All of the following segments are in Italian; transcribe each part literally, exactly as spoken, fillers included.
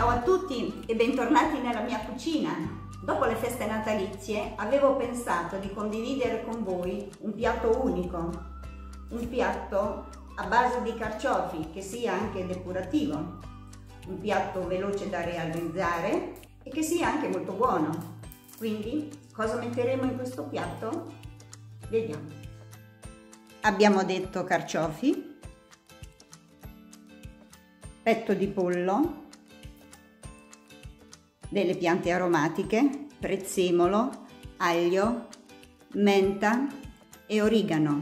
Ciao a tutti e bentornati nella mia cucina. Dopo le feste natalizie avevo pensato di condividere con voi un piatto unico, un piatto a base di carciofi che sia anche depurativo, un piatto veloce da realizzare e che sia anche molto buono. Quindi cosa metteremo in questo piatto? Vediamo. Abbiamo detto carciofi, petto di pollo, delle piante aromatiche, prezzemolo, aglio, menta e origano,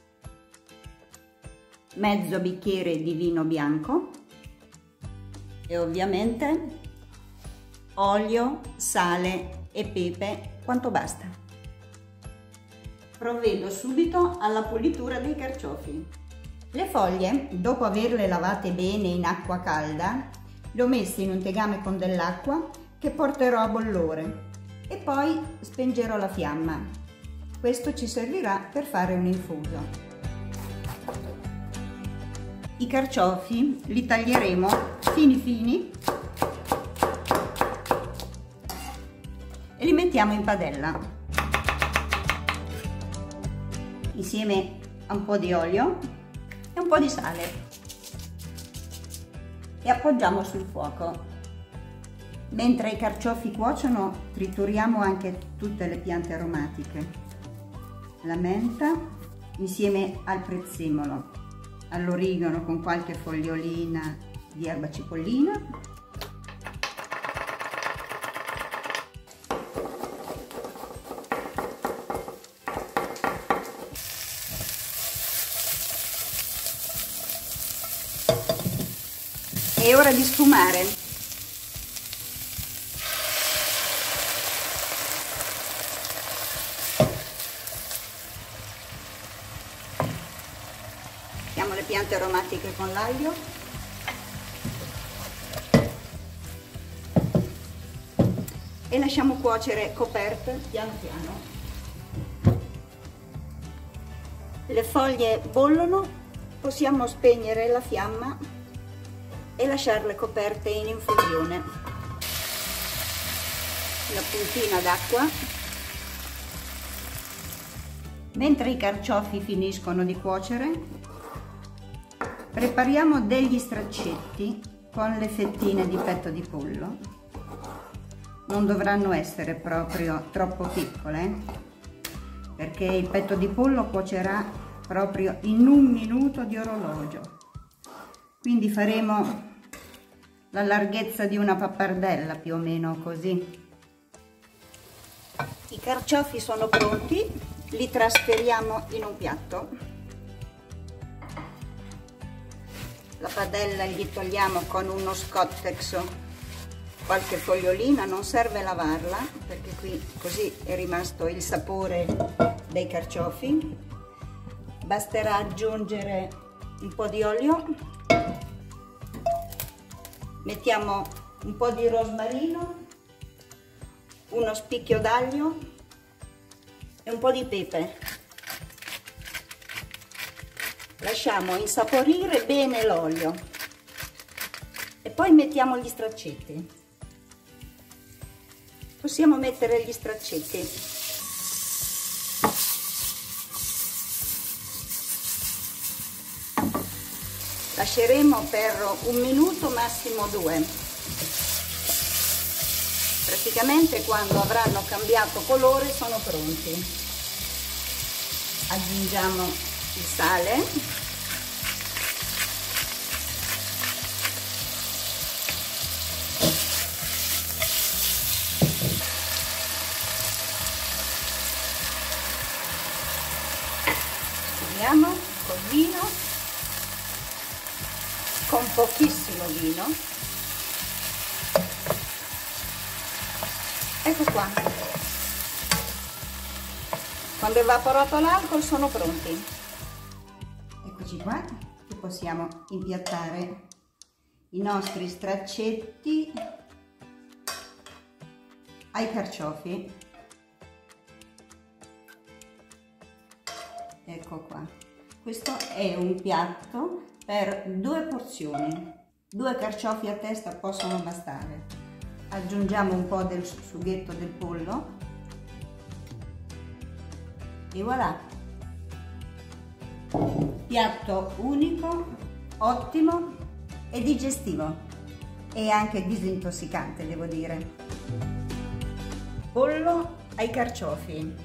mezzo bicchiere di vino bianco e ovviamente olio, sale e pepe quanto basta. Provvedo subito alla pulitura dei carciofi. Le foglie, dopo averle lavate bene in acqua calda, le ho messe in un tegame con dell'acqua che porterò a bollore e poi spengerò la fiamma. Questo ci servirà per fare un infuso. I carciofi li taglieremo fini fini e li mettiamo in padella insieme a un po' di olio e un po' di sale e appoggiamo sul fuoco. Mentre i carciofi cuociono, trituriamo anche tutte le piante aromatiche, la menta insieme al prezzemolo, all'origano con qualche fogliolina di erba cipollina, è ora di sfumare. Mettiamo le piante aromatiche con l'aglio e lasciamo cuocere coperte piano piano. Le foglie bollono, possiamo spegnere la fiamma e lasciarle coperte in infusione. Una puntina d'acqua. Mentre i carciofi finiscono di cuocere, prepariamo degli straccetti con le fettine di petto di pollo. Non dovranno essere proprio troppo piccole, perché il petto di pollo cuocerà proprio in un minuto di orologio. Quindi faremo la larghezza di una pappardella, più o meno così. I carciofi sono pronti, li trasferiamo in un piatto. La padella gli togliamo con uno Scottex, qualche fogliolina, non serve lavarla perché qui così è rimasto il sapore dei carciofi. Basterà aggiungere un po' di olio, mettiamo un po' di rosmarino, uno spicchio d'aglio e un po' di pepe. Lasciamo insaporire bene l'olio e poi mettiamo gli straccetti. Possiamo mettere gli straccetti. Lasceremo per un minuto, massimo due. Praticamente quando avranno cambiato colore sono pronti. Aggiungiamo il sale, spumiamo col vino, con pochissimo vino. Ecco qua, quando è evaporato l'alcol sono pronti. Eccoci qua, che possiamo impiattare i nostri straccetti ai carciofi. Ecco qua, questo è un piatto per due porzioni. Due carciofi a testa possono bastare. Aggiungiamo un po' del sughetto del pollo e voilà! Piatto unico, ottimo e digestivo e anche disintossicante, devo dire. Pollo ai carciofi.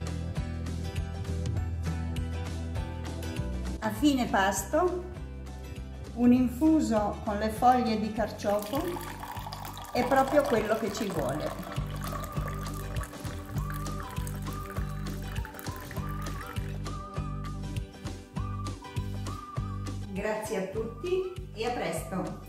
A fine pasto un infuso con le foglie di carciofo è proprio quello che ci vuole. Grazie a tutti e a presto!